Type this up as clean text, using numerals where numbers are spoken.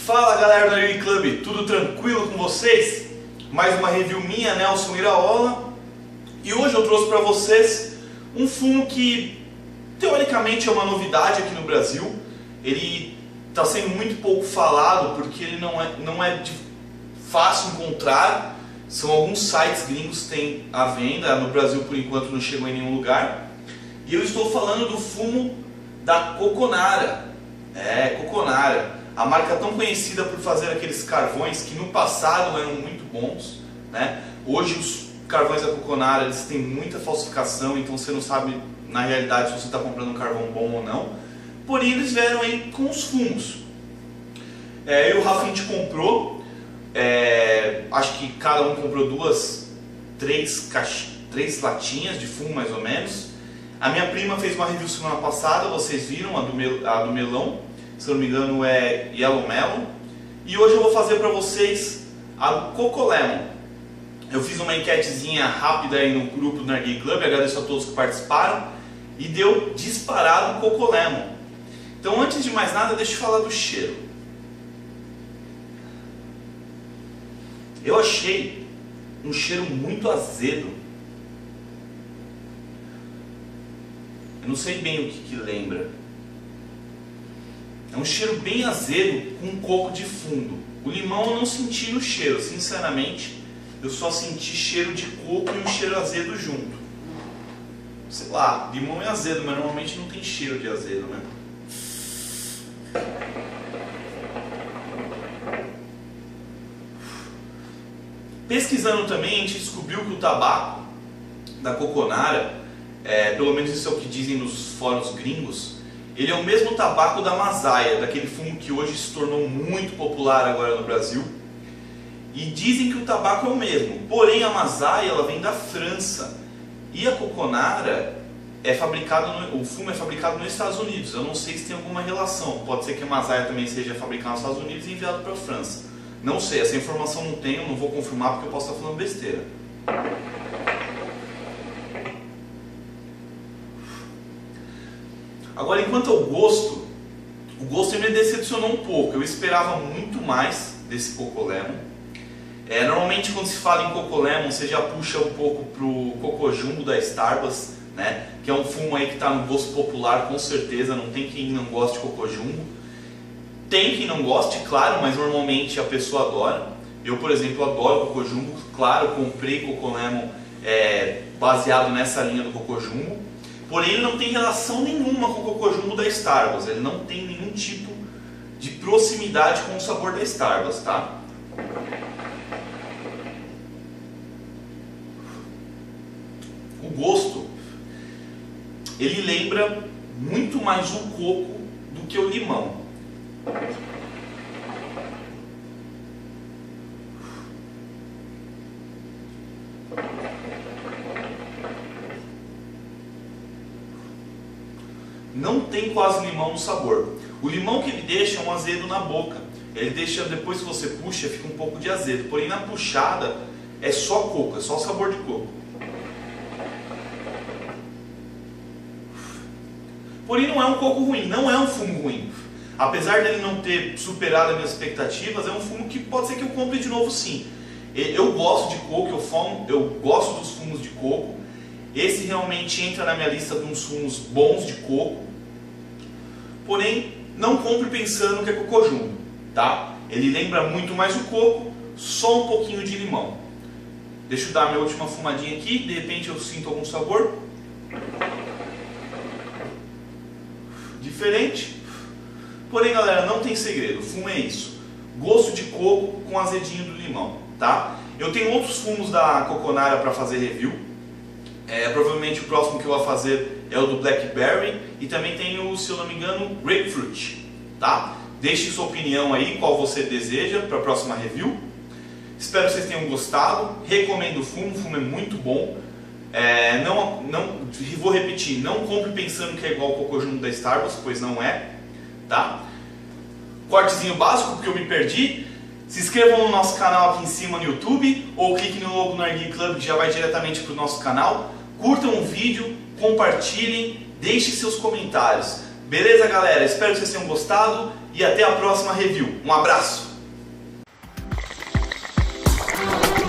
Fala galera do Narguilé Club, tudo tranquilo com vocês? Mais uma review minha, Nelson Iraola. E hoje eu trouxe para vocês um fumo que teoricamente é uma novidade aqui no Brasil. Ele está sendo muito pouco falado porque ele não é fácil encontrar. São alguns sites gringos que têm à venda, no Brasil por enquanto não chegou em nenhum lugar. E eu estou falando do fumo da Coconara. Coconara. A marca tão conhecida por fazer aqueles carvões que no passado eram muito bons, né? Hoje os carvões da Coconara eles têm muita falsificação, então você não sabe na realidade se você está comprando um carvão bom ou não. Porém eles vieram aí com os fumos. Eu e o Rafa a gente comprou, acho que cada um comprou três latinhas de fumo mais ou menos. A minha prima fez uma review semana passada, vocês viram, a do melão. Se eu não me engano é Yellow Melon. E hoje eu vou fazer para vocês a Coco Lemon. Eu fiz uma enquetezinha rápida aí no grupo do Narguilé Club, agradeço a todos que participaram. E deu disparado Coco Lemon. Então antes de mais nada, deixa eu falar do cheiro. Eu achei um cheiro muito azedo. Eu não sei bem o que lembra. É um cheiro bem azedo com coco de fundo. O limão eu não senti no cheiro, sinceramente. Eu só senti cheiro de coco e um cheiro azedo junto. Sei lá, limão é azedo, mas normalmente não tem cheiro de azedo, né? Pesquisando também, a gente descobriu que o tabaco da Coconara, pelo menos isso é o que dizem nos fóruns gringos, ele é o mesmo tabaco da Masaya, daquele fumo que hoje se tornou muito popular agora no Brasil. E dizem que o tabaco é o mesmo, porém a Masaya ela vem da França. E a Coconara o fumo é fabricado nos Estados Unidos. Eu não sei se tem alguma relação, pode ser que a Masaya também seja fabricada nos Estados Unidos e enviado para a França. Não sei, essa informação não tenho, não vou confirmar porque eu posso estar falando besteira. Agora, enquanto ao gosto, o gosto me decepcionou um pouco. Eu esperava muito mais desse Coco Lemon. Normalmente quando se fala em Coco Lemon, você já puxa um pouco pro Coco Jumbo da Starbucks, né? Que é um fumo aí que está no gosto popular, com certeza. Não tem quem não goste de Coco Jumbo. Tem quem não goste, claro, mas normalmente a pessoa adora. Eu, por exemplo, adoro Coco Jumbo. Claro, comprei Coco Lemon baseado nessa linha do Coco Jumbo. Porém, ele não tem relação nenhuma com o Coco Jumbo da Starbucks. Ele não tem nenhum tipo de proximidade com o sabor da Starbucks, tá? O gosto, ele lembra muito mais o coco do que o limão. Não tem quase limão no sabor. O limão que ele deixa é um azedo na boca. Ele deixa, depois que você puxa, fica um pouco de azedo. Porém na puxada é só coco, é só o sabor de coco. Porém não é um coco ruim, não é um fumo ruim. Apesar dele não ter superado as minhas expectativas, é um fumo que pode ser que eu compre de novo sim. Eu gosto de coco, eu gosto dos fumos de coco. Esse realmente entra na minha lista de uns fumos bons de coco. Porém, não compre pensando que é Coco Jumbo, tá? Ele lembra muito mais o coco, só um pouquinho de limão. Deixa eu dar a minha última fumadinha aqui, de repente eu sinto algum sabor. Diferente. Porém, galera, não tem segredo, o fumo é isso. Gosto de coco com azedinho do limão, tá? Eu tenho outros fumos da Coconara para fazer review. Provavelmente o próximo que eu vou fazer é o do Blackberry e também tem o, se eu não me engano, Grapefruit, tá? Deixe sua opinião aí, qual você deseja para a próxima review. Espero que vocês tenham gostado, recomendo o fumo é muito bom. Vou repetir, não compre pensando que é igual ao Coco Jumbo da Starbucks, pois não é, tá? Cortezinho básico, porque eu me perdi. Se inscrevam no nosso canal aqui em cima no YouTube ou clique no logo do Narguilé Club que já vai diretamente para o nosso canal. Curtam o vídeo, compartilhem, deixem seus comentários. Beleza, galera? Espero que vocês tenham gostado e até a próxima review. Um abraço!